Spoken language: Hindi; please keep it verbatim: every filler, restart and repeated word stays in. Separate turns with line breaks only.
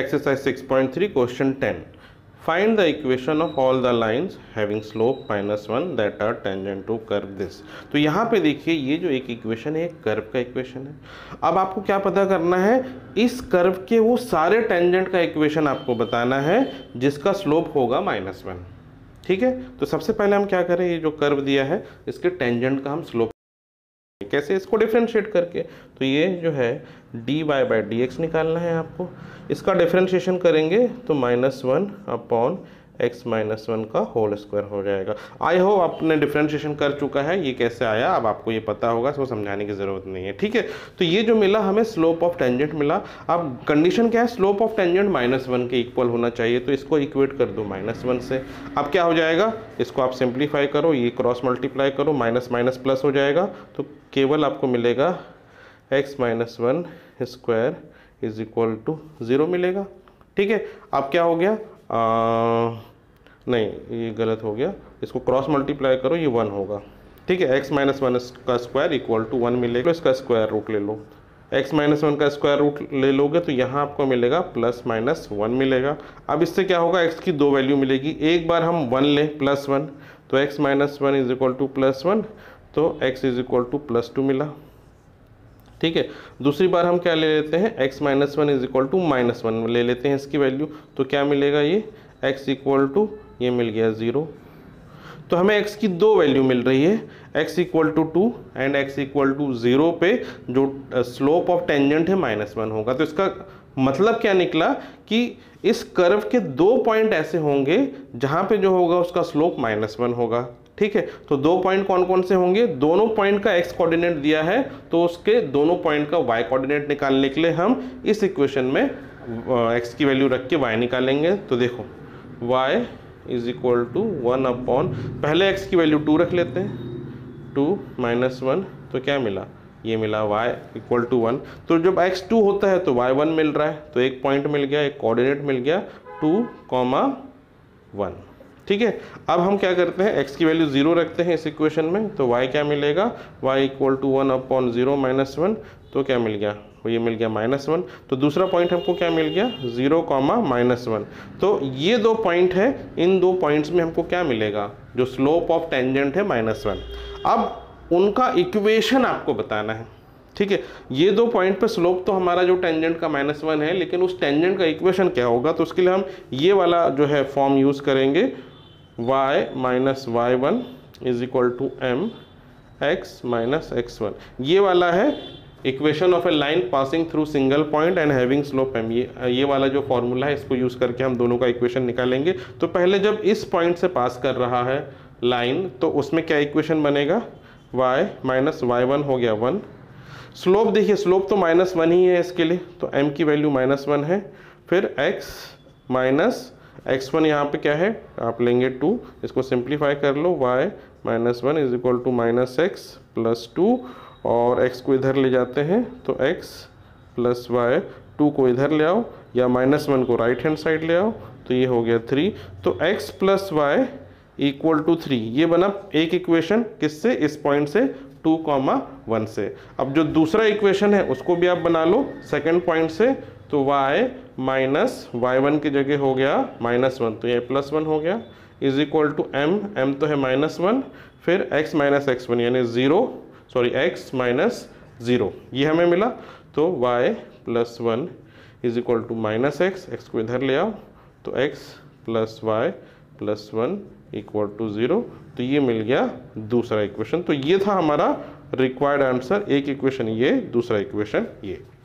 exercise six point three question ten. Find the equation of all the lines having slope minus one that are tangent to curve this. तो यहाँ पे देखिए ये जो एक इक्वेशन है एक कर्व का इक्वेशन है। अब आपको क्या पता करना है, इस कर्व के वो सारे टेंजेंट का इक्वेशन आपको बताना है जिसका स्लोप होगा माइनस वन। ठीक है, तो सबसे पहले हम क्या करें, ये जो कर्व दिया है इसके टेंजेंट का हम स्लोप कैसे, इसको डिफरेंशिएट करके। तो ये जो है d y by d x निकालना है आपको। इसका डिफरेंशिएशन करेंगे तो minus one upon x minus one का होल स्क्वायर हो जाएगा। आई होप आपने डिफरेंशिएशन कर चुका है, ये कैसे आया अब आपको ये पता होगा, इसको समझाने की ज़रूरत नहीं है। ठीक है, तो ये जो मिला हमें स्लोप ऑफ टेंजेंट मिला। अब कंडीशन क्या है, slope of tangent minus one के इक्वल होना चाहिए, तो इसको इक्वेट कर दो माइनस वन से। अब क्या हो जाएगा, इसको आप सिंप्लीफाई करो, ये क्रॉस मल्टीप्लाई करो, माइनस माइनस प्लस हो जाएगा, तो केवल आपको मिलेगा x minus one square is equal to zero मिलेगा। ठीक है, अब क्या हो गया, आ, नहीं ये गलत हो गया, इसको क्रॉस मल्टीप्लाई करो, ये वन होगा। ठीक है, एक्स माइनस वन का स्क्वायर इक्वल टू वन मिलेगा, इसका स्क्वायर रूट ले लो, एक्स माइनस वन का स्क्वायर रूट ले लोगे तो यहाँ आपको मिलेगा प्लस माइनस वन मिलेगा। अब इससे क्या होगा, एक्स की दो वैल्यू मिलेगी, एक बार हम वन लें प्लस वन, तो x minus one is equal to plus one, तो x is equal to plus two मिला। ठीक है, दूसरी बार हम क्या ले लेते हैं, x minus one is equal to minus one ले लेते हैं इसकी वैल्यू, तो क्या मिलेगा, ये एक्स इक्वल टू ये मिल गया ज़ीरो। तो हमें एक्स की दो वैल्यू मिल रही है, x equal to two and x equal to zero पे जो स्लोप ऑफ टेंजेंट है माइनस वन होगा। तो इसका मतलब क्या निकला कि इस कर्व के दो पॉइंट ऐसे होंगे जहाँ पे जो होगा उसका स्लोप माइनस वन होगा। ठीक है, तो दो पॉइंट कौन कौन से होंगे, दोनों पॉइंट का एक्स कोऑर्डिनेट दिया है तो उसके दोनों पॉइंट का वाई कोऑर्डिनेट निकालने के लिए हम इस इक्वेशन में एक्स की वैल्यू रख के वाई निकालेंगे। तो देखो y is equal to one upon, पहले x की वैल्यू टू रख लेते हैं, टू माइनस वन, तो क्या मिला, ये मिला y इक्वल टू वन। तो जब x टू होता है तो y वन मिल रहा है, तो एक पॉइंट मिल गया, एक कोऑर्डिनेट मिल गया टू कॉमा वन। ठीक है, अब हम क्या करते हैं, x की वैल्यू जीरो रखते हैं इस इक्वेशन में, तो y क्या मिलेगा, y equal to one upon zero minus one, तो क्या मिल गया, ये मिल गया माइनस वन। तो दूसरा पॉइंट हमको क्या मिल गया, जीरो कॉमा माइनस वन। तो ये दो पॉइंट है, इन दो पॉइंट्स में हमको क्या मिलेगा, जो स्लोप ऑफ टेंजेंट है माइनस वन। अब उनका इक्वेशन आपको बताना है। ठीक है, ये दो पॉइंट पे स्लोप तो हमारा जो टेंजेंट का माइनस वन है, लेकिन उस टेंजेंट का इक्वेशन क्या होगा, तो उसके लिए हम ये वाला जो है फॉर्म यूज़ करेंगे, y minus y one is equal to m x minus x one. ये वाला है equation of a line passing through single point and having slope m. ये ये वाला जो फॉर्मूला है इसको यूज़ करके हम दोनों का इक्वेशन निकालेंगे। तो पहले जब इस पॉइंट से पास कर रहा है लाइन, तो उसमें क्या इक्वेशन बनेगा, y माइनस वाई वन हो गया वन। स्लोप देखिए, स्लोप तो माइनस वन ही है इसके लिए, तो m की वैल्यू माइनस वन है, फिर x माइनस एक्स वन यहाँ पे क्या है, आप लेंगे टू, इसको सिंप्लीफाई कर लो, y minus one is equal to minus x plus two, और x को इधर ले जाते हैं तो x प्लस वाई, टू को इधर ले आओ या माइनस वन को राइट हैंड साइड ले आओ, तो ये हो गया थ्री। तो x plus y equal to three, ये बना एक इक्वेशन, किससे, इस पॉइंट से टू कॉमा वन से। अब जो दूसरा इक्वेशन है उसको भी आप बना लो सेकेंड पॉइंट से, तो y माइनस वाई वन की जगह हो गया माइनस वन, तो ये प्लस वन हो गया, is equal to m, m तो है माइनस वन, फिर x माइनस एक्स वन यानी zero, sorry x minus zero, ये हमें मिला। तो y plus one is equal to minus x, x को इधर ले आओ, तो x plus y plus one equal to zero, तो ये मिल गया दूसरा इक्वेशन। तो ये था हमारा रिक्वायर्ड आंसर, एक इक्वेशन ये, दूसरा इक्वेशन ये।